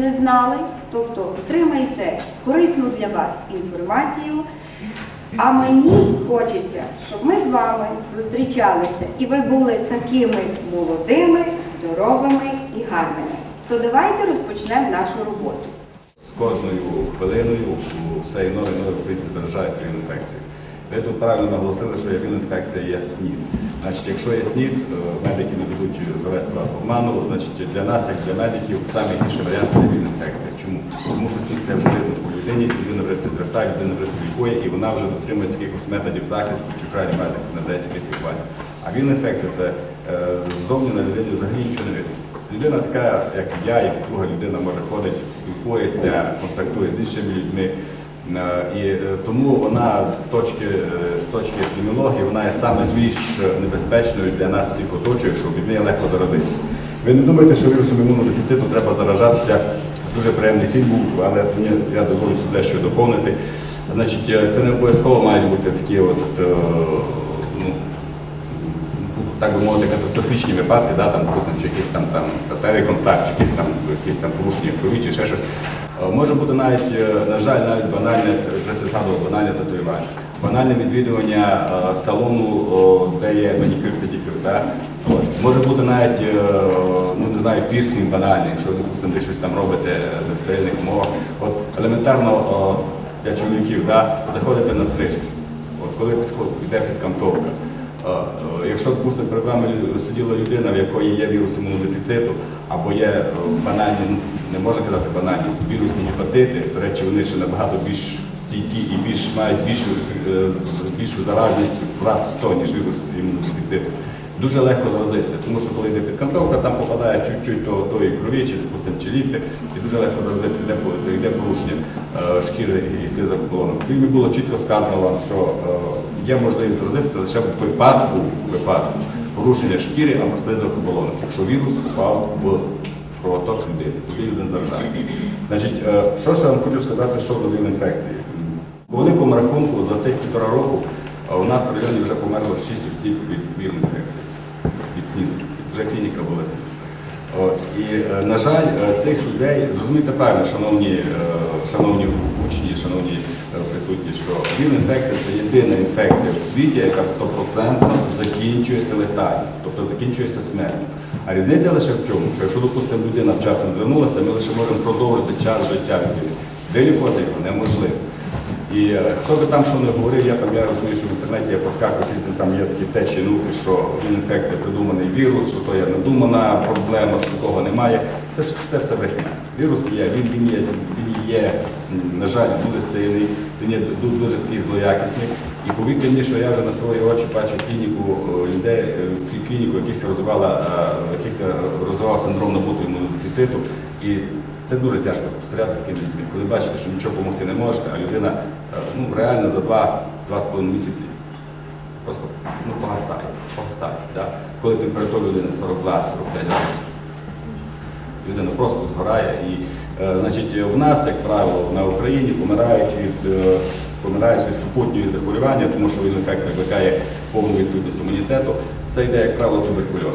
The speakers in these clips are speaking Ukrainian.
не знали. Тобто отримайте корисну для вас інформацію. А мені хочеться, щоб ми з вами зустрічалися і ви були такими молодими, здоровими і гарними. То давайте розпочнемо нашу роботу. З кожною хвилиною все нові українці заражаються інфекцією. Ви тут правильно наголосили, що інфекція є СНІД. Значить, якщо є СНІД, медики не будуть завести вас в оману, значить, для нас, як для медиків, найгірший варіант – це інфекція. Чому? Тому що СНІД – це вже видно по людині, людина вже себе звертає, людина вже себе лікує, і вона вже дотримується якихось методів захисту, чи крайні медик надається якесь лікування. А інфекція – це ззовні на людині взагалі нічого не видно. Людина така, як я, як друга людина, може ходить, спілкується, контактує з іншими людьми. І тому вона з точки епідеміології, вона є саме більш небезпечною для нас всіх оточуючих, що від неї легко заразитися. Ви не думаєте, що вірусом імунодефіциту треба заражатися? Дуже приємний фільм був, але я дозволю собі дещо доповнити. Значить, це не обов'язково мають бути такі так би мовити, катастрофічні випадки, чи якийсь там статевий контакт, чи якісь там порушення крові, чи ще щось. Може бути навіть, на жаль, навіть банальне, вже згадував, банальне татуювання. Банальне відвідування салону, де є манікюр-педикюр. Може бути навіть, не знаю, пірсинг банальний, якщо ви, допустимо, щось там робите в стерильних умовах. Елементарно для чоловіків заходите на стрижку, коли йде підкантовка. Якщо, допустимо, перед вами сиділа людина, в якої є вірус імунодефіциту, або є банальні, не можна казати банальні, вірусні гепатити, до речі, вони ще набагато більш стійкі і мають більшу заразність в раз 100, ніж вірус імунодефіциту. Дуже легко заразитися, тому що коли йде підкантовка, там попадає чуть-чуть тої крові, чи, допустимо, чи ліпи, і дуже легко заразитися, йде порушення шкіри і слизових оболонок. В фільмі було чітко сказано вам, що є можливість заразитися лише в випадку порушення шкіри або слизових оболонок, якщо вірус попав в кровоток людини, тоді людина заражається. Значить, що ж я вам хочу сказати щодо інфекції? По великому рахунку за цих 1,5 року у нас в районі вже померло 6 осіб від інфекції, від СНІДу. Вже клініка була СНІД. І, на жаль, цих людей, зрозумійте правильно, шановні учні, шановні присутні, що інфекція – це єдина інфекція у світі, яка 100% закінчується летально, тобто закінчується смертю. А різниця лише в чому? Що якщо, допустимо, людина вчасно звернулася, ми лише можемо продовжити час життя людини. Вилікувати його неможливо. І хто би там що не говорив, я розумію, що в інтернеті я поскакую, там є такі течії науки, що інфекція – придуманий вірус, що то є надумана проблема, що такого немає. Це все брехня. Вірус є, він є, на жаль, дуже сильний, він є дуже злоякісний. І повірте мені, що я вже на свої очі бачу клініку, яких розвивав синдром набутого імунодефіциту. І це дуже тяжко спостерігати з такими людьми. Коли бачите, що нічого допомогти не можете, а людина реально за 2-2,5 місяці просто погасає. Коли температура людини 42-45 градусів, людина просто згорає. І, в нас, як правило, на Україні помирають від супутнього захворювання, тому що інфекція викликає повну відсутність імунітету. Це йде, як правило, туберкульоз.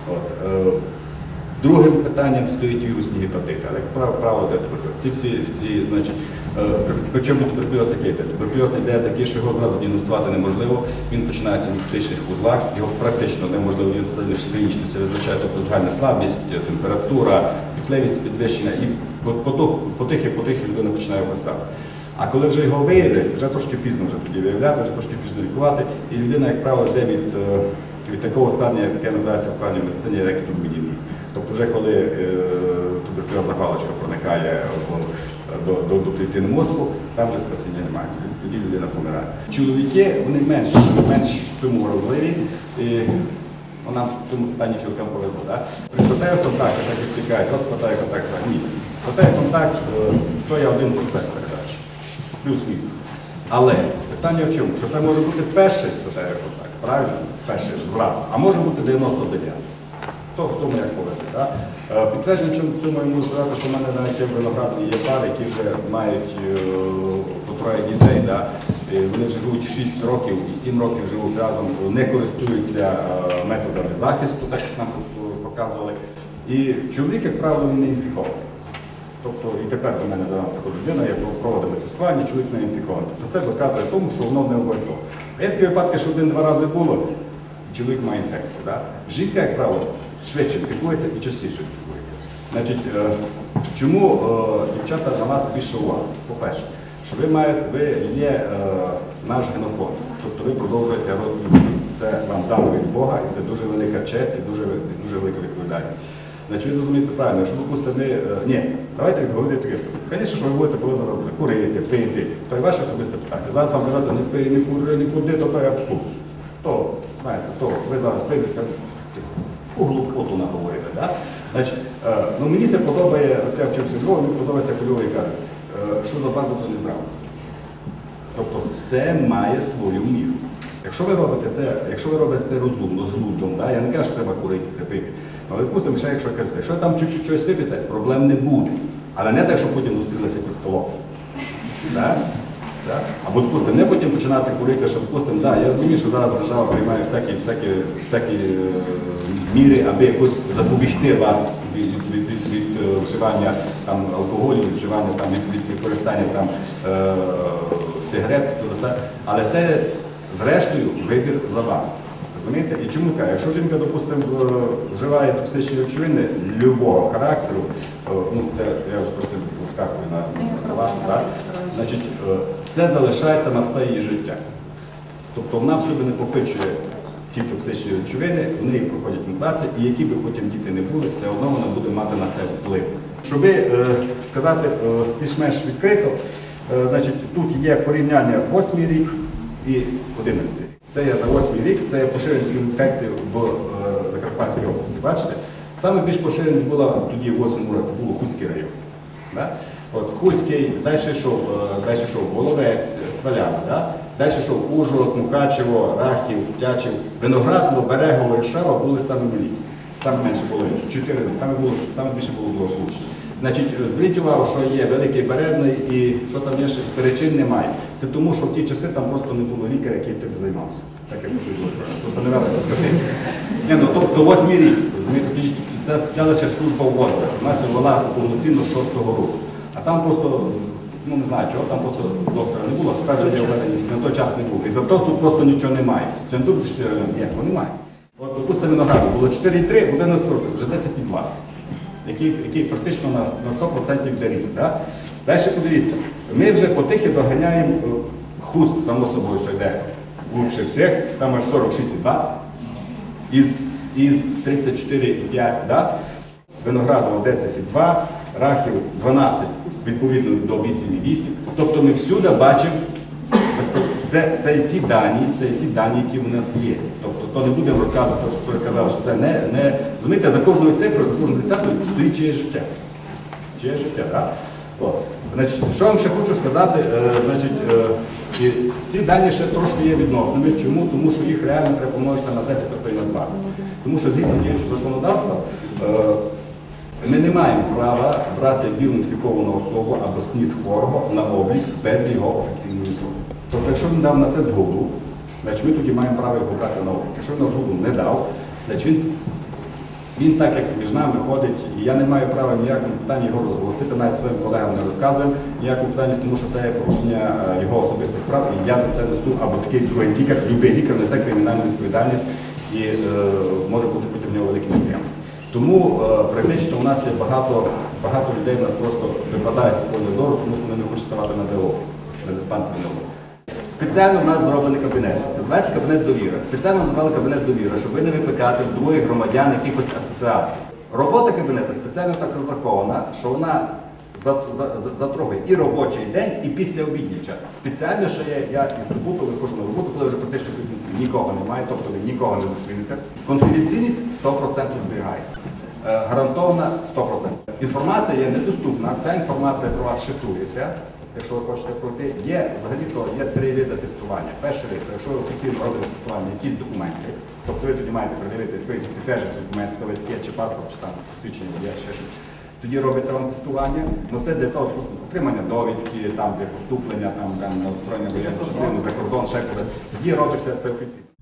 Другим питанням стоїть вірусні гепатити, але, як правило, йде туберкульоз. Причому туберкульоз який йде? Туберкульоз йде такий, що його зразу діагностувати неможливо. Він починається в лімфатичних вузлах, його практично неможливо діагностувати клінічно, це визначає загальна слабість, температура, пітливість підвищена, і потихи людина починає писати. А коли вже його виявлять, вже трошки пізно тоді виявляти, вже трошки пізно лікувати, і людина, як правило, йде від такого стадія, яке називається в складній медицині ректотобудінії. Тобто вже коли туберкульозна паличка проникає до клітин мозку, там вже спасіння немає, тоді людина помирає. Чоловіки, вони менш в цьому вразливі, і вона в цьому питанні чоловікам повезло. При статевих контактах, так як всі кажуть, от статевий контакт, ні. Статевий контакт, то є 1%, так далі, плюс-мінус. Але питання в чому? Що це може бути перший статевий контакт, правильно? Перший зразу, а може бути 99. Хто мене як повезе. Підтвердження цьому я можу сказати, що в мене навіть є виноградні є пари, які вже мають по 3 дітей. Вони вже живуть 6 років і 7 років живуть разом, не користуються методами захисту, так як нам показували. І чоловік, як правило, він не інфікований. Тобто і тепер до мене дана така людина, я проводимо тестування, чоловік не інфікований. Тобто це доказує тому, що воно не обов'язково. А є такі випадки, що один-два рази було, і чоловік має інфекцію. Да? Жінка, як правило, швидше інфікується і частіше інфікується. Значить, чому дівчата на вас більше уваги? По-перше, що ви є наш генофонд, тобто ви продовжуєте род людський. Це вам дано від Бога, і це дуже велика честь і дуже велика відповідальність. Значить, ви зрозумієте правильно, якщо, допустимо, давайте говорити відкрито. Звісно, що ви будете повинні робити, курити, пити, то і ваше особисте питання. Зараз вам казати, не пий, не кури, не куди, то є абсурд. То, знаєте, ви зараз вийдете, у глупоту наговорили. Да? Значить, мені це подобає, я вчився в Львові, мені подобається кульовий каже, що за базу, то не здраво. Тобто все має свою міру. Якщо ви робите це розумно, з глуздом, да? Я не кажу, що треба курити, пити. Але, допустимо, якщо там чуть-чуть щось вип'єте, проблем не буде. Але не так, що потім зустрілися під столом. Да? Да? Або, допустимо, не потім починати курити, що, допустимо, да, я розумію, що зараз держава приймає всякі міри, аби якось запобігти вас від вживання там, алкоголю, від вживання там, від використання там, сигарет. Але це, зрештою, вибір за вами. Розумієте? І чому кажу? Якщо жінка, допустимо, вживає токсичні речовини любого характеру, це я вже трошки вискакую на вашу, так? Значить, це залишається на все її життя. Тобто вона в собі не попичує ті токсичні речовини, вони їх проходять мутації, і які би потім діти не були, все одно вона буде мати на це вплив. Щоб сказати більш-менш відкрито, значить, тут є порівняння 8-й рік і 11-й рік. Це є за 8-й рік, це є поширеність інфекції в Закарпатській області. Бачите? Саме більш поширеність була тоді, в 8-му році, було Хуський район. Да? От, Хуський, далі йшов Воловець, Сваляна, да? Далі йшов Ужгород, Мукачево, Рахів, Тячів, Виноградово, Берегово, Іршава були саме малі. Саме менше було, 4, саме більше було Благополуччя. Значить, зверніть увагу, що є Великий Березний і що там є, перечин немає. Це тому, що в ті часи там просто не було лікаря, який тим займався. Так як це було. Просто не велася статистика. Тобто 8-й рік, розумієте, це лише служба в області. У нас ввела повноцінно 6-го року. А там просто, не знаю чого, там просто доктора не було, тепер вже на той час не було. І зато тут просто нічого немає. Це не тут 4 райони, ніякого немає. От, допустимо, Винограду було 4,3, буде на 100 років, вже 10,2. Який практично на 100% доріс. Да? Далі подивіться, ми вже потихи доганяємо Хуст, само собою, що йде лучше всіх, там аж 46,2 із 34,5, да? Виноградово 10,2, Рахів 12, відповідно до 8,8. Тобто ми всюди бачимо, це і ті дані, які в нас є. Тобто, то не будемо розказувати, що я казав, що це не... Розумієте, за кожною цифрою, за кожною десяткою стоїть чиє життя. Чиє життя, так? Значить, що я вам ще хочу сказати, значить, ці дані ще трошки є відносними. Чому? Тому що їх реально треба помножити на 10, тобто і на 20. Тому що згідно діючого законодавства, ми не маємо права брати вірно-інфіковану особу або СНІД хворого на облік без його офіційної згоди. Тобто, якщо він дав на це згоду, значить ми тоді маємо право його брати на облік. Якщо він на згоду не дав, значить він так, як між нами ходить, і я не маю права ніякому питанні його розголосити, навіть своїм колегам не розказуємо ніякому питанні, тому що це є порушення його особистих прав, і я за це несу, або такий другий лікар, будь-який лікар несе кримінальну відповідальність і може бути потім в нього великі неприємності. Тому практично у нас є багато людей, у нас просто випадає з поля зору, тому що вони не хочуть ставати на ДО, на диспансері НЛО. Спеціально в нас зроблений кабінет. Називається кабінет довіри. Спеціально назвали кабінет довіри, щоб ви не викликати в других громадян якихось асоціацій. Робота кабінету спеціально так розрахована, що вона затрогає і робочий день, і післяобідній час. Спеціально, що я із суботу виходжу на роботу, коли вже практично нікого немає, тобто ви нікого не зустрінете. Конфіденційність 100% зберігається. Гарантована 100%. Інформація є недоступна, вся інформація про вас шифрується. Якщо ви хочете пройти, взагалі-то є 3 види тестування. Перший вид, якщо ви офіційно робите тестування, якісь документи, тобто ви тоді маєте пред'явити якийсь підтверджений документ, хто ви таке, чи паспорт, чи там посвідчення водія, чи ще щось. Тоді робиться вам тестування, це для того, отримання довідки, там, для поступлення, там, на озброєння воєнної частини, за кордон, ще кудись. Тоді робиться це офіційно.